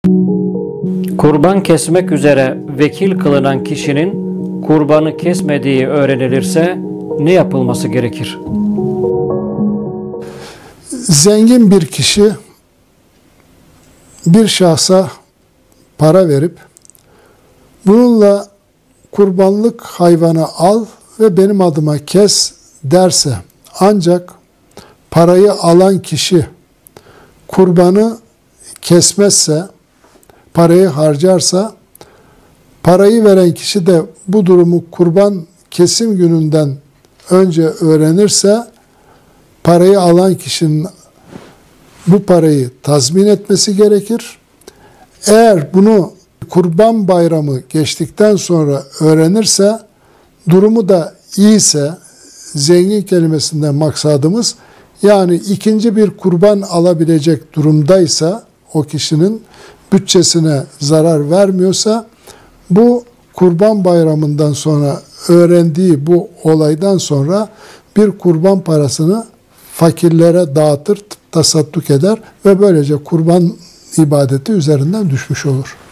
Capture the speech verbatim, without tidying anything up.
Kurban kesmek üzere vekil kılınan kişinin kurbanı kesmediği öğrenilirse ne yapılması gerekir? Zengin bir kişi bir şahsa para verip bununla kurbanlık hayvanı al ve benim adıma kes derse, ancak parayı alan kişi kurbanı kesmezse, parayı harcarsa, parayı veren kişi de bu durumu kurban kesim gününden önce öğrenirse, parayı alan kişinin bu parayı tazmin etmesi gerekir. Eğer bunu Kurban Bayramı geçtikten sonra öğrenirse, durumu da iyiyse, zengin kelimesinden maksadımız, yani ikinci bir kurban alabilecek durumdaysa, o kişinin bütçesine zarar vermiyorsa, bu Kurban Bayramı'ndan sonra öğrendiği bu olaydan sonra bir kurban parasını fakirlere dağıtır, tasadduk eder ve böylece kurban ibadeti üzerinden düşmüş olur.